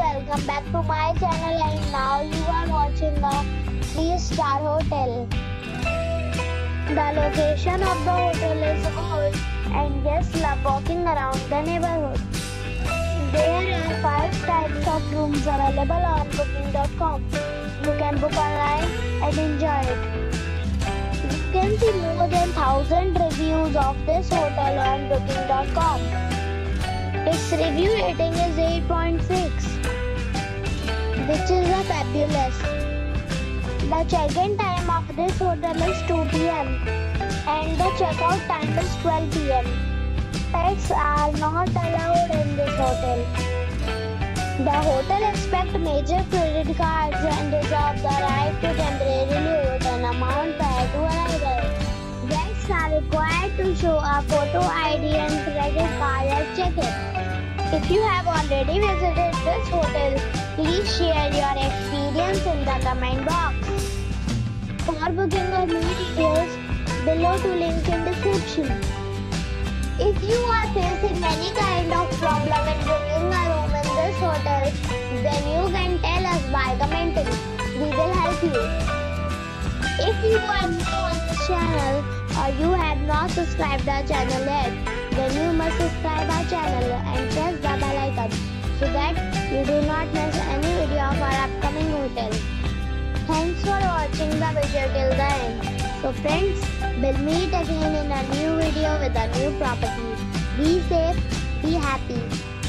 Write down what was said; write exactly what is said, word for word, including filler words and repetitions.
welcome back to my channel, and now you are watching a three star hotel. The location of the hotel is good and guests love walking around the neighborhood. There are five types of rooms available on booking dot com. You can book online and enjoy it. You can see more than one thousand reviews of this hotel on booking dot com. Its review rating is eight point six, which is a fabulous. The check-in time of this hotel is two p m and the check-out time is twelve p m Pets are not allowed in this hotel. The hotel accepts major credit cards and reserves the right to temporarily hold an amount prior to arrival. Guests are required to show a photo I D and credit card at check-in. If you have already visited this hotel, please share your experience in the comment box. For booking or more details, below to link in description. If you are facing any kind of problem in booking a room in this hotel, then you can tell us by commenting. We will help you. If you are new on this channel or you have not subscribed our channel yet, then you must subscribe our channel and press the bell icon so that you do not miss any video of our upcoming hotel. Thanks for watching the video till the end. So friends, we'll meet again in a new video with a new property. Be safe, be happy.